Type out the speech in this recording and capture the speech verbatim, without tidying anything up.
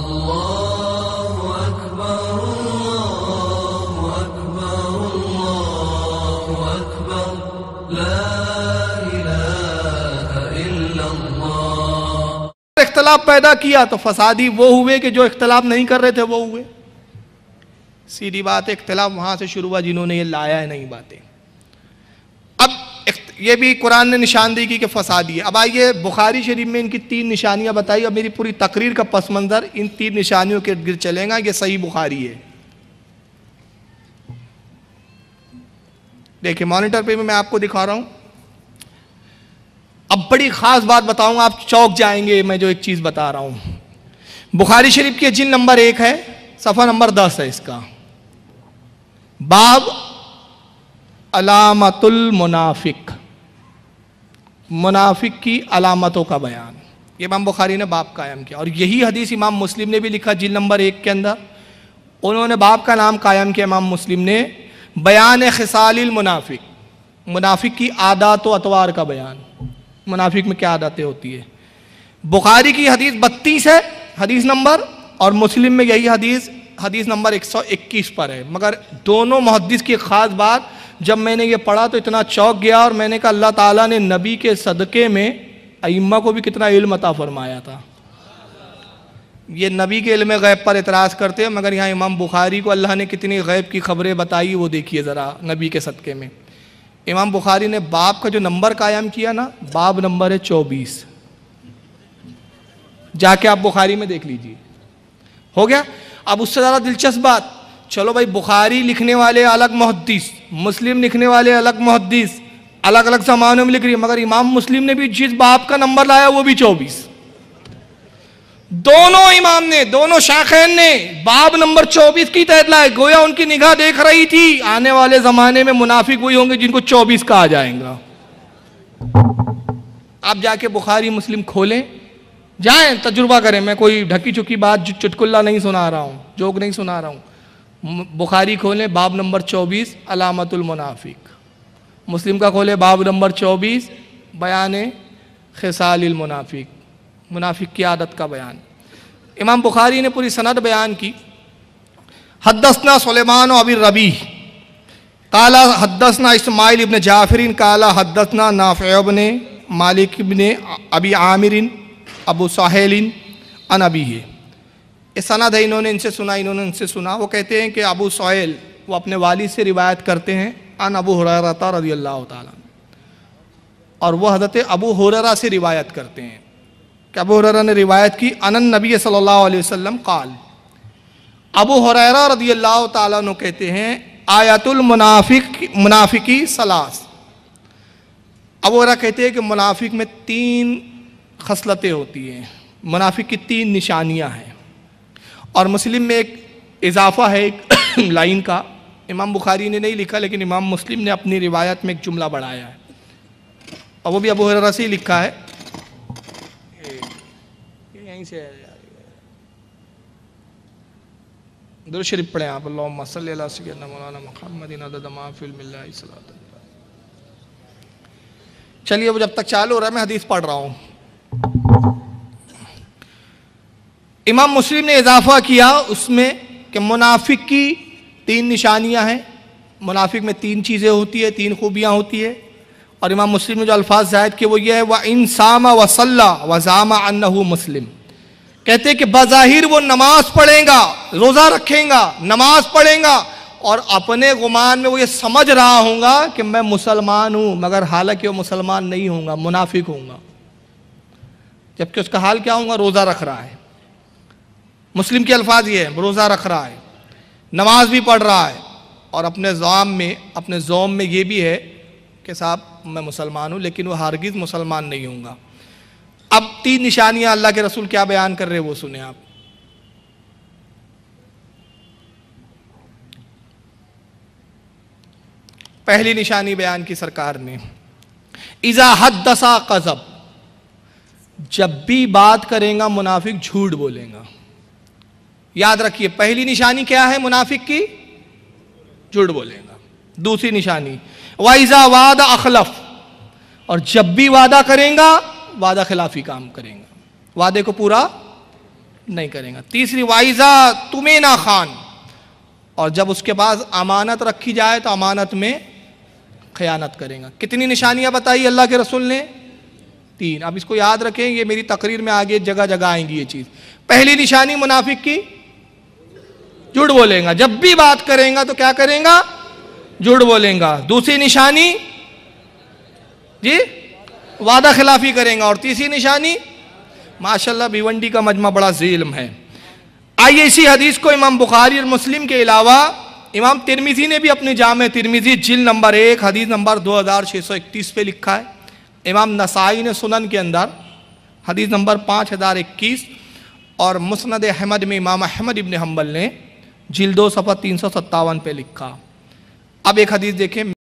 اختلاف پیدا کیا تو فسادی وہ ہوئے کہ جو اختلاف نہیں کر رہے تھے وہ ہوئے. سیدھی بات ہے, اختلاف وہاں سے شروع ہوا جنہوں نے یہ لایا ہے نئی باتیں. اب یہ بھی قرآن نے نشاندہی کی کہ فسادی ہے. اب آئیے بخاری شریف میں ان کی تین نشانیاں بتائی. اب میری پوری تقریر کا پس منظر ان تین نشانیوں کے ارد گرد چلے گا. یہ صحیح بخاری ہے. دیکھیں مانیٹر پہ میں آپ کو دکھا رہا ہوں. اب بڑی خاص بات بتاؤں, آپ چوک جائیں گے میں جو ایک چیز بتا رہا ہوں. بخاری شریف کی جلد نمبر ایک ہے, صفحہ نمبر دس ہے اس کا. باب علامت المنافق, منافق کی علامتوں کا بیان. یہ امام بخاری نے باب قائم کیا, اور یہی حدیث امام مسلم نے بھی لکھا جلد نمبر ایک کے اندر. انہوں نے باب کا نام قائم کیا امام مسلم نے, بیان خصال المنافق, منافق کی عادات و اطوار کا بیان. منافق میں کیا عادتیں ہوتی ہے. بخاری کی حدیث بتیس ہے حدیث نمبر, اور مسلم میں یہی حدیث حدیث نمبر ایک سو اکیس پر ہے. مگر دونوں محدث کی خاص بات, جب میں نے یہ پڑھا تو اتنا چوک گیا, اور میں نے کہا اللہ تعالیٰ نے نبی کے صدقے میں ائمہ کو بھی کتنا علم عطا فرمایا تھا. یہ نبی کے علم غیب پر اعتراض کرتے ہیں, مگر یہاں امام بخاری کو اللہ نے کتنی غیب کی خبریں بتائی وہ دیکھیے ذرا نبی کے صدقے میں. امام بخاری نے باب کا جو نمبر قائم کیا نا, باب نمبر ہے چوبیس. جا کے آپ بخاری میں دیکھ لیجئے. ہو گیا. اب اس سے زیادہ دلچسپ بات, چلو بھائی بخاری لکھنے والے الگ محدث, مسلم لکھنے والے الگ محدث, الگ الگ زمانوں میں لکھ رہی ہے, مگر امام مسلم نے بھی جس باب کا نمبر لایا وہ بھی چوبیس. دونوں امام نے, دونوں شیخین نے باب نمبر چوبیس کی تحت لائے. گویا ان کی نگاہ دیکھ رہی تھی آنے والے زمانے میں منافق وہی ہوں گے جن کو چوبیس کہا جائے گا. آپ جا کے بخاری مسلم کھولیں, جائیں تجربہ کریں. میں کوئی ڈھکی چکی بات چٹکلا نہیں سنا رہا ہوں, جوک نہیں سنا رہا ہوں. بخاری کھولیں باب نمبر چوبیس علامت المنافق, مسلم کا کھولیں باب نمبر چوبیس بیان خصال المنافق, منافق کی عادت کا بیان. امام بخاری نے پوری سند بیان کی. حدثنا سلیمان و ابی الربیع قال حدثنا اسماعیل ابن جعفر قال حدثنا نافع ابن مالک ابن ابی عامر ابو سہیل عن ابیہ. یہ سند ہے, انہوں نے ان سے سنا, انہوں نے ان سے سنا. وہ کہتے ہیں کہ ابو سہیل وہ اپنے والد سے روایت کرتے ہیں عن ابو ہریرہ رضی اللہ تعالیٰ, اور وہ حضرت ابو ہریرہ سے روایت کرتے ہیں کہ ابو ہریرہ نے روایت کی ان النبی صلی اللہ علیہ وسلم قال. ابو ہریرہ رضی اللہ تعالیٰ عنہ کہتے ہیں آیت المنافق منافقی ثلاث. ابو ہریرہ کہتے ہیں کہ منافق میں تین خصلتیں ہوتی ہیں, منافق کی تین نشانیاں ہیں. اور مسلم میں ایک اضافہ ہے ایک لائن کا, امام بخاری نے نہیں لکھا لیکن امام مسلم نے اپنی روایت میں ایک جملہ بڑھایا ہے, اور وہ بھی ابو ہریرہ سے ہی لکھا ہے. یہیں سے درود شریف پڑھیں آپ, اللہم صلی اللہ سیدنا مولانا محمد عدد ما فی علم اللہ صلاۃ. چلیے وہ جب تک چالو ہو رہا ہے میں حدیث پڑھ رہا ہوں. امام مسلم نے اضافہ کیا اس میں کہ منافق کی تین نشانیاں ہیں, منافق میں تین چیزیں ہوتی ہیں, تین خوبیاں ہوتی ہیں. اور امام مسلم نے جو الفاظ زائد کیے وہ یہ ہے وَإِن صَامَ وَصَلَّى وَزَعَمَ أَنَّهُ مسلم. کہتے کہ بظاہر وہ نماز پڑھیں گا, روزہ رکھیں گا, نماز پڑھیں گا, اور اپنے گمان میں وہ یہ سمجھ رہا ہوں گا کہ میں مسلمان ہوں, مگر حالانکہ وہ مسلمان نہیں ہوں گا, منافق ہوں گا. جبکہ اس کا حال کیا ہوں گا, روزہ رکھ رہا ہے. مسلم کے الفاظ یہ ہے, روزہ رکھ رہا ہے, نماز بھی پڑھ رہا ہے, اور اپنے زوم میں اپنے زوم میں یہ بھی ہے کہ صاحب میں مسلمان ہوں, لیکن وہ ہرگز مسلمان نہیں ہوں گا. اب تین نشانیاں اللہ کے رسول کیا بیان کر رہے وہ سنیں آپ. پہلی نشانی بیان کی سرکار نے, اذا حدث کذب, جب بھی بات کریں گا منافق جھوٹ بولیں گا. یاد رکھیے پہلی نشانی کیا ہے منافق کی, جھوٹ بولیں گا. دوسری نشانی وَإِذَا وَعَدَ أَخْلَفَ, اور جب بھی وعدہ کریں گا وعدہ خلافی کام کریں گا, وعدے کو پورا نہیں کریں گا. تیسری وائزہ تمینا خان, اور جب اس کے پاس امانت رکھی جائے تو امانت میں خیانت کریں گا. کتنی نشانیاں بتائی اللہ کے رسول نے؟ تین. اب اس کو یاد رکھیں, یہ میری تقریر میں آگے جگہ جگہ آئیں گی یہ چیز. پہلی نشانی منافق کی, جھوٹ بولیں گا, جب بھی بات کریں گا تو کیا کریں گا؟ جھوٹ بولیں گا. دوسری نشانی جی وعدہ خلافی کریں گا. اور تیسری نشانی, ماشاءاللہ بھیونڈی کا مجمع بڑا ذی علم ہے. آئیے اسی حدیث کو امام بخاری اور مسلم کے علاوہ امام ترمذی نے بھی اپنے جامع ترمذی جلد نمبر ایک حدیث نمبر دو ہزار چھ سو اکتیس پہ لکھا ہے. امام نسائی نے سنن کے اندر حدیث نمبر پانچ ہزار اکیس, اور مسند احمد میں امام احمد ابن حنبل نے جلد دو صفحہ تین سو ستاون پہ لکھا. اب ایک حدیث دیکھیں.